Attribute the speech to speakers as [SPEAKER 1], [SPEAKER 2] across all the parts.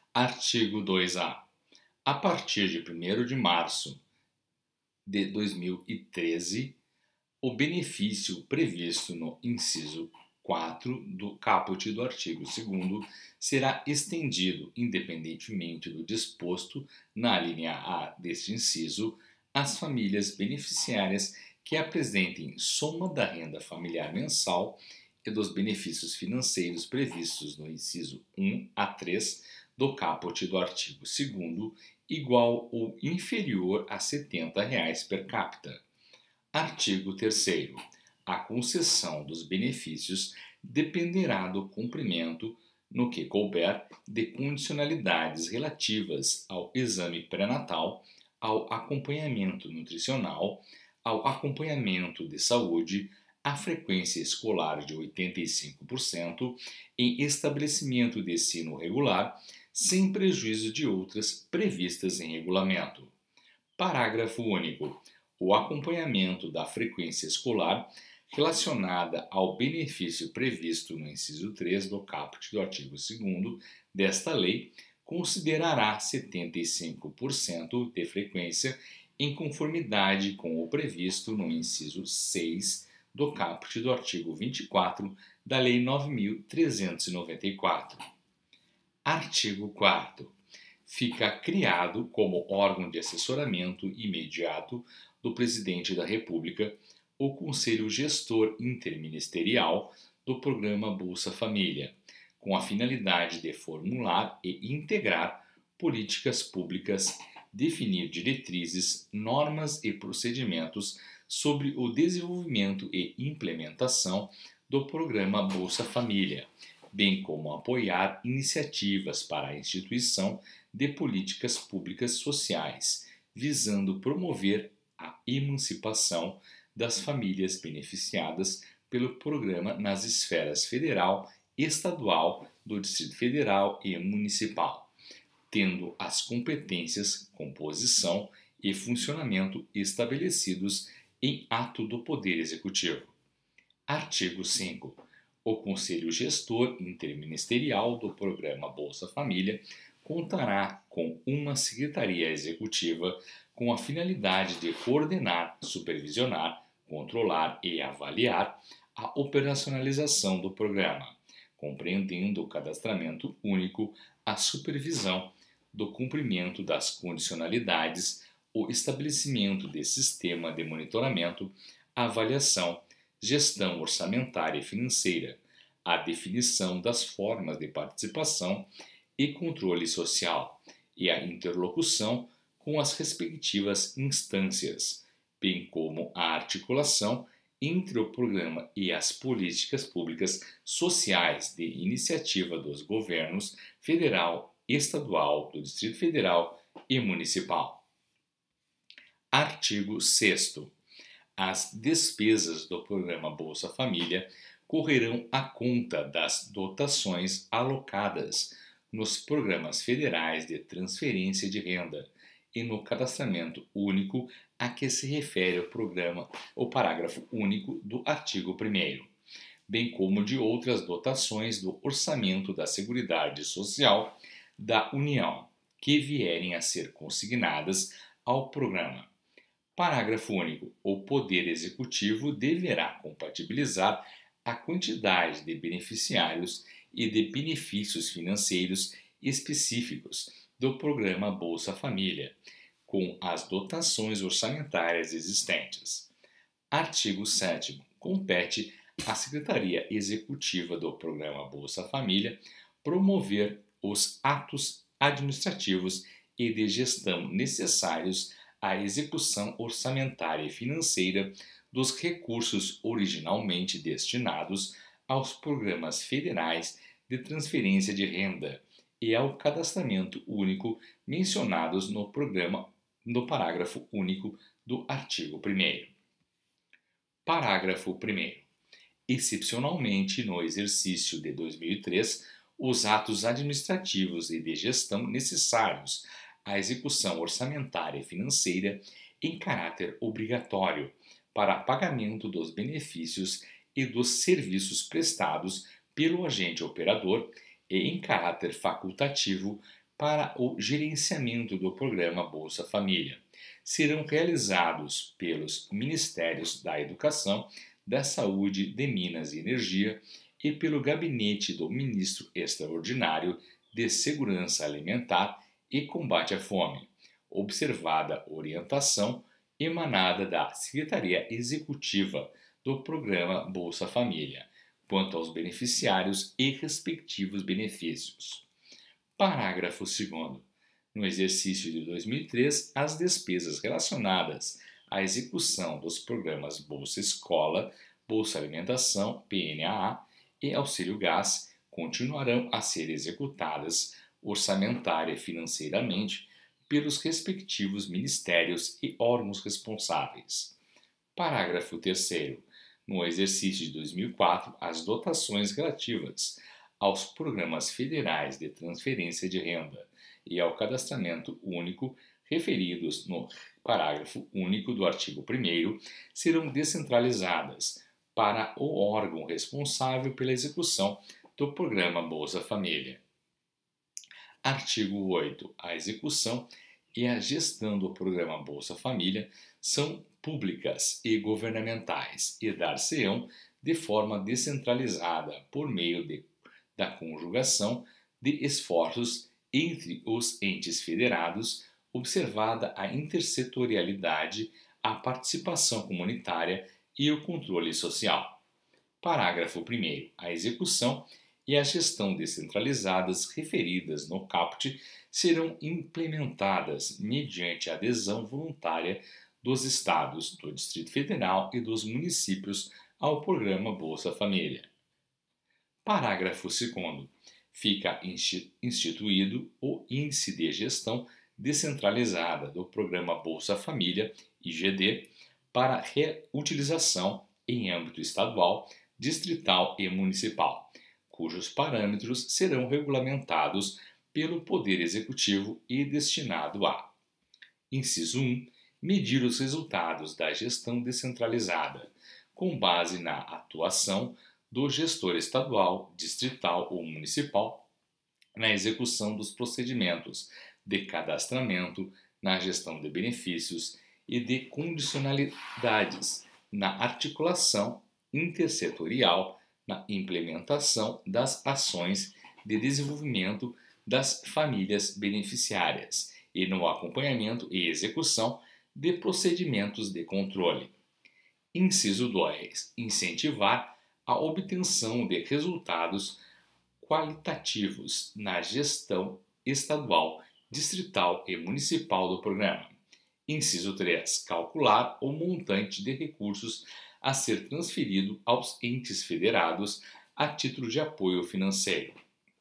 [SPEAKER 1] Artigo 2A. A partir de 1º de março de 2013, o benefício previsto no inciso 4 do caput do artigo 2º será estendido, independentemente do disposto na linha A deste inciso, às famílias beneficiárias que apresentem soma da renda familiar mensal e dos benefícios financeiros previstos no inciso 1 a 3 do caput do artigo 2º igual ou inferior a R$ 70 per capita. Artigo 3º. A concessão dos benefícios dependerá do cumprimento, no que couber, de condicionalidades relativas ao exame pré-natal, ao acompanhamento nutricional, ao acompanhamento de saúde, à frequência escolar de 85% em estabelecimento de ensino regular, sem prejuízo de outras previstas em regulamento. Parágrafo único. O acompanhamento da frequência escolar relacionada ao benefício previsto no inciso 3 do caput do artigo 2º desta lei considerará 75% de frequência em conformidade com o previsto no inciso 6 do caput do artigo 24 da Lei 9.394. Artigo 4º. Fica criado como órgão de assessoramento imediato do Presidente da República o Conselho Gestor Interministerial do Programa Bolsa Família, com a finalidade de formular e integrar políticas públicas, definir diretrizes, normas e procedimentos sobre o desenvolvimento e implementação do Programa Bolsa Família, bem como apoiar iniciativas para a instituição de políticas públicas sociais, visando promover a emancipação das famílias beneficiadas pelo programa nas esferas federal, estadual, do Distrito Federal e municipal, tendo as competências, composição e funcionamento estabelecidos em ato do Poder Executivo. Artigo 5. O Conselho Gestor Interministerial do Programa Bolsa Família contará com uma Secretaria Executiva com a finalidade de coordenar, supervisionar, controlar e avaliar a operacionalização do programa, compreendendo o cadastramento único, a supervisão do cumprimento das condicionalidades, o estabelecimento de sistema de monitoramento, avaliação, gestão orçamentária e financeira, a definição das formas de participação e controle social e a interlocução com as respectivas instâncias, bem como a articulação entre o programa e as políticas públicas sociais de iniciativa dos governos federal, estadual, do Distrito Federal e municipal. Artigo 6º. As despesas do programa Bolsa Família correrão à conta das dotações alocadas nos programas federais de transferência de renda e no cadastramento único a que se refere o parágrafo único do artigo 1º, bem como de outras dotações do orçamento da Seguridade Social da União, que vierem a ser consignadas ao programa. Parágrafo único. O Poder Executivo deverá compatibilizar a quantidade de beneficiários e de benefícios financeiros específicos do programa Bolsa Família, com as dotações orçamentárias existentes. Artigo 7º. Compete à Secretaria Executiva do Programa Bolsa Família promover os atos administrativos e de gestão necessários à execução orçamentária e financeira dos recursos originalmente destinados aos programas federais de transferência de renda e ao cadastramento único mencionados no parágrafo único do artigo 1º. Parágrafo 1º. Excepcionalmente, no exercício de 2003, os atos administrativos e de gestão necessários à execução orçamentária e financeira em caráter obrigatório para pagamento dos benefícios e dos serviços prestados pelo agente operador e em caráter facultativo para o gerenciamento do programa Bolsa Família. Serão realizados pelos Ministérios da Educação, da Saúde, de Minas e Energia e pelo gabinete do Ministro Extraordinário de Segurança Alimentar e Combate à Fome, observada orientação emanada da Secretaria Executiva do Programa Bolsa Família, quanto aos beneficiários e respectivos benefícios. Parágrafo 2º. No exercício de 2003, as despesas relacionadas à execução dos programas Bolsa Escola, Bolsa Alimentação, PNAA e Auxílio Gás continuarão a ser executadas orçamentária e financeiramente pelos respectivos ministérios e órgãos responsáveis. Parágrafo 3º. No exercício de 2004, as dotações relativas aos programas federais de transferência de renda e ao cadastramento único referidos no parágrafo único do artigo 1º serão descentralizadas para o órgão responsável pela execução do programa Bolsa Família. Artigo 8. A execução e a gestão do programa Bolsa Família são públicas e governamentais e dar-se-ão de forma descentralizada por meio da conjugação de esforços entre os entes federados, observada a intersetorialidade, a participação comunitária e o controle social. Parágrafo 1º. A execução e a gestão descentralizadas referidas no caput serão implementadas mediante adesão voluntária dos Estados, do Distrito Federal e dos municípios ao programa Bolsa Família. Parágrafo 2º. Fica instituído o Índice de Gestão Descentralizada do Programa Bolsa Família, IGD, para reutilização em âmbito estadual, distrital e municipal, cujos parâmetros serão regulamentados pelo Poder Executivo e destinado a: inciso 1. Medir os resultados da gestão descentralizada, com base na atuação do gestor estadual, distrital ou municipal, na execução dos procedimentos de cadastramento, na gestão de benefícios e de condicionalidades, na articulação intersetorial, na implementação das ações de desenvolvimento das famílias beneficiárias e no acompanhamento e execução de procedimentos de controle. Inciso 2. Incentivar a obtenção de resultados qualitativos na gestão estadual, distrital e municipal do programa. Inciso 3. Calcular o montante de recursos a ser transferido aos entes federados a título de apoio financeiro.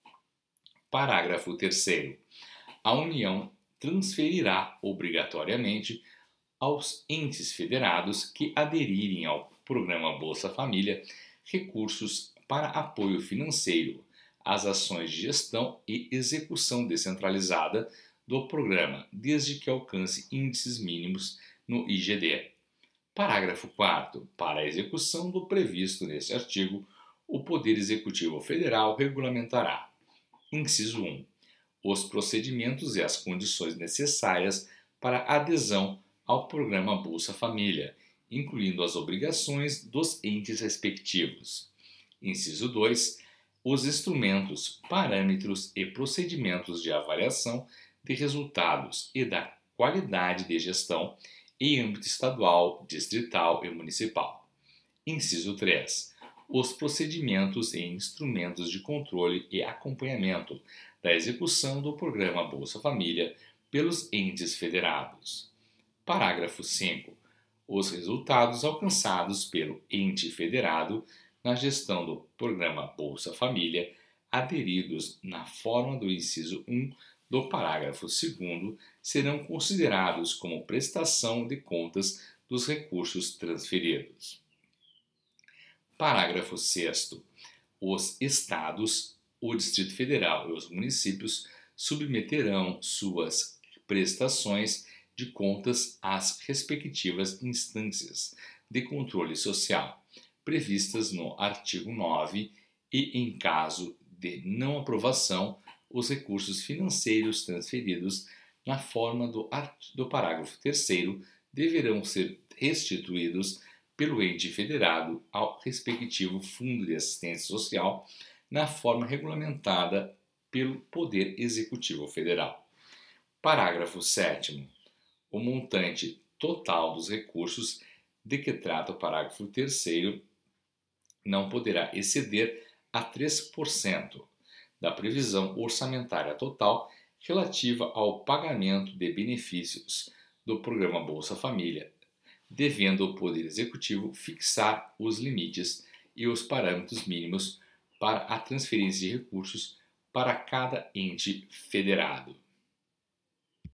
[SPEAKER 1] Parágrafo 3º. A União transferirá obrigatoriamente aos entes federados que aderirem ao programa Bolsa Família recursos para apoio financeiro às ações de gestão e execução descentralizada do programa, desde que alcance índices mínimos no IGD. Parágrafo 4º. Para a execução do previsto neste artigo, o Poder Executivo Federal regulamentará: inciso 1. Os procedimentos e as condições necessárias para adesão ao programa Bolsa Família, incluindo as obrigações dos entes respectivos. Inciso 2. Os instrumentos, parâmetros e procedimentos de avaliação de resultados e da qualidade de gestão em âmbito estadual, distrital e municipal. Inciso 3. Os procedimentos e instrumentos de controle e acompanhamento da execução do programa Bolsa Família pelos entes federados. Parágrafo 5. Os resultados alcançados pelo ente federado na gestão do programa Bolsa Família, aderidos na forma do inciso 1 do parágrafo 2º, serão considerados como prestação de contas dos recursos transferidos. Parágrafo 6º. Os Estados, o Distrito Federal e os municípios submeterão suas prestações de contas às respectivas instâncias de controle social, previstas no artigo 9 e, em caso de não aprovação, os recursos financeiros transferidos na forma do parágrafo 3º deverão ser restituídos pelo ente federado ao respectivo Fundo de Assistência Social na forma regulamentada pelo Poder Executivo Federal. Parágrafo 7º. O montante total dos recursos de que trata o parágrafo 3º não poderá exceder a 3% da previsão orçamentária total relativa ao pagamento de benefícios do Programa Bolsa Família, devendo o Poder Executivo fixar os limites e os parâmetros mínimos para a transferência de recursos para cada ente federado.